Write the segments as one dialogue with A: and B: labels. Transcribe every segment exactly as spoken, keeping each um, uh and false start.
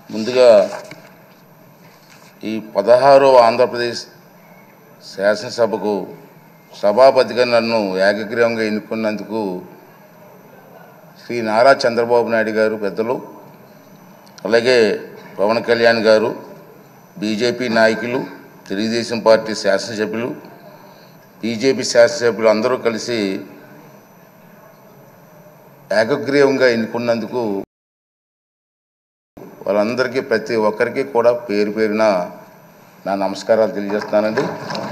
A: ముందుగా ఈ పదహారవ ఆంధ్రప్రదేశ్ శాసనసభకు సభాపతిగా నన్ను ఏకగ్రీవంగా ఎన్నుకున్నందుకు శ్రీ నారా చంద్రబాబు నాయుడు గారు పెద్దలు, అలాగే పవన్ కళ్యాణ్ గారు, బీజేపీ నాయకులు, తెలుగుదేశం పార్టీ శాసనసభ్యులు, బీజేపీ శాసనసభ్యులు అందరూ కలిసి ఏకగ్రీవంగా ఎన్నుకున్నందుకు వాళ్ళందరికీ ప్రతి ఒక్కరికి కూడా పేరు పేరున నా నమస్కారాలు తెలియజేస్తున్నానండి.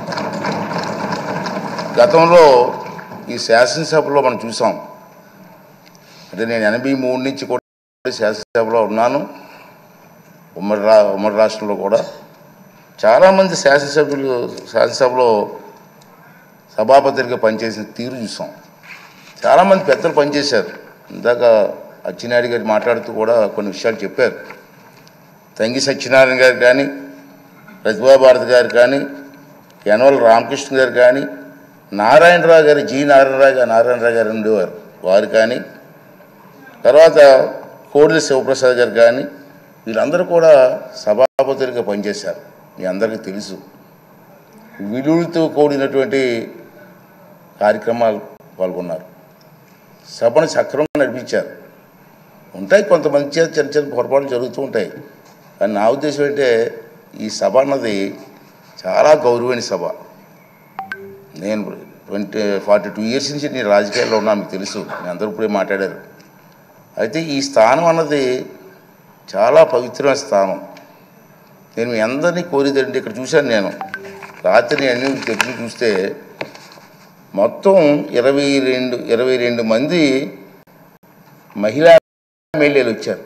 A: గతంలో ఈ శాసనసభలో మనం చూసాం, అంటే నేను ఎనభై మూడు నుంచి కూడా శాసనసభలో ఉన్నాను. ఉమ్మడి రా ఉమ్మడి రాష్ట్రంలో కూడా చాలామంది శాసనసభ్యులు శాసనసభలో సభాపతిగా పనిచేసిన తీరు చూసాం. చాలామంది పెద్దలు పనిచేశారు. ఇందాక అచ్చెన్నాయుడు గారు మాట్లాడుతూ కూడా కొన్ని విషయాలు చెప్పారు. తంగి సత్యనారాయణ గారు కానీ, ప్రతిభా భారతి గారు కానీ, యనమల రామకృష్ణ గారు కానీ, నారాయణరావు గారు జి నారాయణరావు గారు నారాయణరావు గారు ఉండేవారు వారు కానీ, తర్వాత కోడెల శివప్రసాద్ గారు కానీ, వీళ్ళందరూ కూడా సభాపతులుగా పనిచేశారు. మీ అందరికీ తెలుసు. విలువలతో కూడినటువంటి కార్యక్రమాలు పాల్గొన్నారు. సభను సక్రమంగా నడిపించారు. ఉంటాయి కొంతమంది చేత చిన్న చిన్న పొరపాట్లు జరుగుతూ ఉంటాయి. కానీ నా ఉద్దేశం అంటే ఈ సభ అన్నది చాలా గౌరవమైన సభ. నేను ట్వంటీ ఫార్టీ టూ ఇయర్స్ నుంచి నేను రాజకీయాల్లో ఉన్నా, మీకు తెలుసు, మీ అందరూ ఇప్పుడే మాట్లాడారు. అయితే ఈ స్థానం అన్నది చాలా పవిత్రమైన స్థానం. నేను మీ అందరినీ కోరేదండి, ఇక్కడ చూశాను నేను రాత్రి అన్ని తెచ్చి చూస్తే మొత్తం ఇరవై రెండు ఇరవై రెండు మంది మహిళా ఎమ్మెల్యేలు వచ్చారు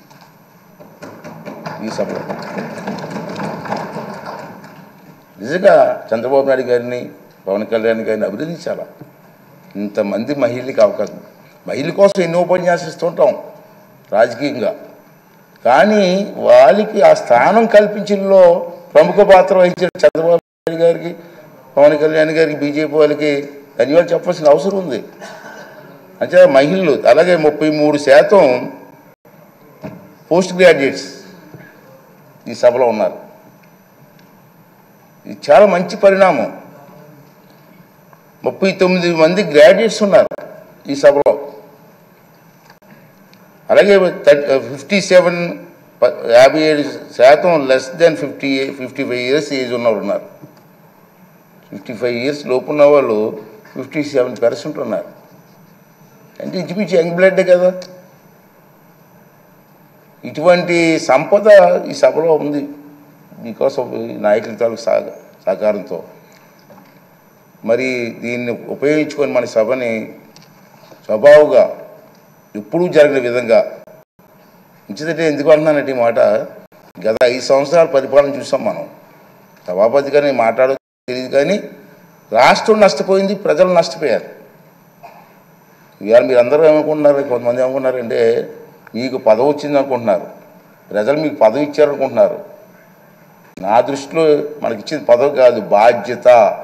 A: ఈ సభలో. నిజంగా చంద్రబాబు నాయుడు గారిని, పవన్ కళ్యాణ్ గారిని అభినందించాలా. ఇంతమంది మహిళలకి అవకాశం, మహిళల కోసం ఎన్నో ఉపన్యాసిస్తుంటాం రాజకీయంగా, కానీ వాళ్ళకి ఆ స్థానం కల్పించడంలో ప్రముఖ పాత్ర వహించిన చంద్రబాబు నాయుడు గారికి, పవన్ కళ్యాణ్ గారికి, బీజేపీ వాళ్ళకి ధన్యవాదాలు చెప్పాల్సిన అవసరం ఉంది. అంటే మహిళలు, అలాగే ముప్పై మూడు శాతం పోస్ట్ గ్రాడ్యుయేట్స్ ఈ సభలో ఉన్నారు. ఇది చాలా మంచి పరిణామం. ముప్పై తొమ్మిది మంది గ్రాడ్యుయేట్స్ ఉన్నారు ఈ సభలో. అలాగే ఫిఫ్టీ సెవెన్ యాభై ఏడు శాతం less than fifty fifty five years age ఉన్నవాళ్ళు ఉన్నారు. ఫిఫ్టీ ఫైవ్ ఇయర్స్ లోపు ఉన్న వాళ్ళు ఫిఫ్టీ సెవెన్ పర్సెంట్ ఉన్నారు. అంటే ఇంచుమించు యంగ్ బ్లడ్ కదా. ఇటువంటి సంపద ఈ సభలో ఉంది బికాస్ ఆఫ్ నాయకుల తాలూకు సహ సహకారంతో. మరి దీన్ని ఉపయోగించుకొని మన సభని స్వభావుగా ఎప్పుడూ జరిగిన విధంగా ఉంచితే, ఎందుకు అంటున్నానంటే ఈ మాట, గత ఐదు సంవత్సరాల పరిపాలన చూసాం మనం. సభాపతిగా నేను మాట్లాడదు తెలియదు, కానీ రాష్ట్రం నష్టపోయింది, ప్రజలు నష్టపోయారు. ఇవాళ మీరు అందరూ ఏమనుకుంటున్నారు, కొంతమంది ఏమనుకుంటున్నారంటే మీకు పదవి వచ్చింది అనుకుంటున్నారు, ప్రజలు మీకు పదవి ఇచ్చారనుకుంటున్నారు. నా దృష్టిలో మనకి ఇచ్చింది పదవి కాదు, బాధ్యత.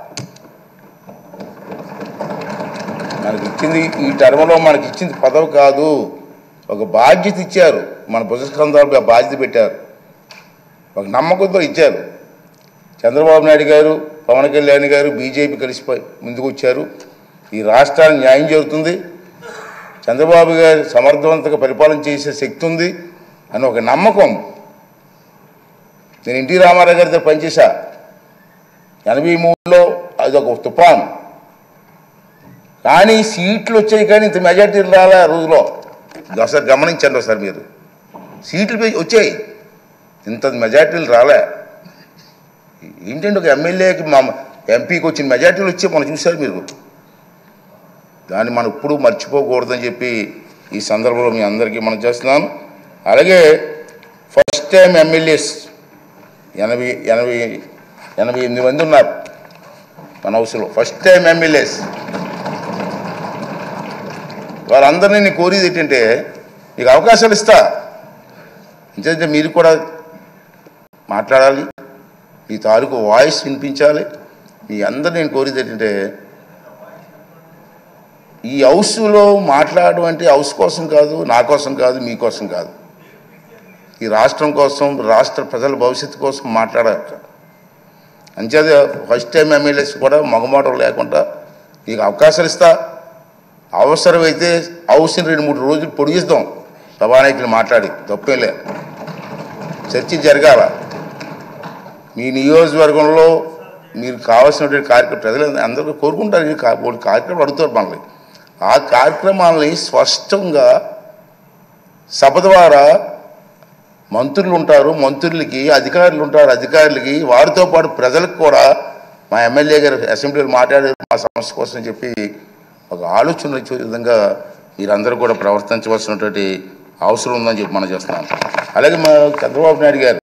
A: మనకి ఇచ్చింది ఈ టర్మ్లో మనకి ఇచ్చింది పదవి కాదు, ఒక బాధ్యత ఇచ్చారు. మన భుజస్కంధాలకు ఆ బాధ్యత పెట్టారు, ఒక నమ్మకంతో ఇచ్చారు. చంద్రబాబు నాయుడు గారు, పవన్ కళ్యాణ్ గారు, బీజేపీ కలిసిపోయి ముందుకు వచ్చారు. ఈ రాష్ట్రానికి న్యాయం జరుగుతుంది, చంద్రబాబు గారు సమర్థవంతంగా పరిపాలన చేసే శక్తి ఉంది అని ఒక నమ్మకం. నేను ఎన్టీ రామారావు గారితో పనిచేశా ఎనభై మూడులో, అది ఒక తుఫాన్. కానీ సీట్లు వచ్చాయి, కానీ ఇంత మెజార్టీలు రాలే ఆ రోజులో. ఒకసారి గమనించండి, ఒకసారి మీరు సీట్లు వచ్చాయి, ఇంత మెజార్టీలు రాలే. ఏంటంటే ఒక ఎమ్మెల్యేకి మా ఎంపీకి వచ్చిన మెజార్టీలు వచ్చి మనం చూశారు మీరు. దాన్ని మనం ఎప్పుడూ మర్చిపోకూడదని చెప్పి ఈ సందర్భంలో మీ అందరికీ మనం చేస్తున్నాను. అలాగే ఫస్ట్ టైం ఎమ్మెల్యేస్ ఎనభై ఎనభై ఎనభై ఎనిమిది మంది ఉన్నారు మన హౌస్లో. ఫస్ట్ టైం ఎమ్మెల్యేస్ వారందరినీ నేను కోరేది ఏంటంటే, మీకు అవకాశాలు ఇస్తా, ఎందుకంటే మీరు కూడా మాట్లాడాలి, మీ తాలూకు వాయిస్ వినిపించాలి. మీ అందరూ నేను కోరేది ఏంటంటే, ఈ హౌస్లో మాట్లాడడం అంటే హౌస్ కోసం కాదు, నా కోసం కాదు, మీకోసం కాదు. ఈ రాష్ట్రం కోసం, రాష్ట్ర ప్రజల భవిష్యత్తు కోసం మాట్లాడారు. అంచేది ఫస్ట్ టైం ఎమ్మెల్యేస్ కూడా మగమాటం లేకుండా నీకు అవకాశాలు ఇస్తా, అవసరమైతే హౌస్ని రెండు మూడు రోజులు పొడిగిస్తాం సభానాయకులు మాట్లాడి, తప్పేలే. చర్చ జరగాల. మీ నియోజకవర్గంలో మీరు కావాల్సినటువంటి కార్యక్రమం ప్రజలు అందరూ కోరుకుంటారు. ఈ కార్యక్రమం అడుగుతారు మనల్ని. ఆ కార్యక్రమాలని స్పష్టంగా సభ ద్వారా మంత్రులు ఉంటారు, మంత్రులకి అధికారులు ఉంటారు, అధికారులకి వారితో పాటు ప్రజలకు కూడా మా ఎమ్మెల్యే గారు అసెంబ్లీలో మాట్లాడారు మా సమస్య కోసం చెప్పి ఒక ఆలోచన వచ్చే విధంగా మీరందరూ కూడా ప్రవర్తించవలసినటువంటి అవసరం ఉందని చెప్పి మనం చేస్తున్నాం. అలాగే మా చంద్రబాబు నాయుడు గారు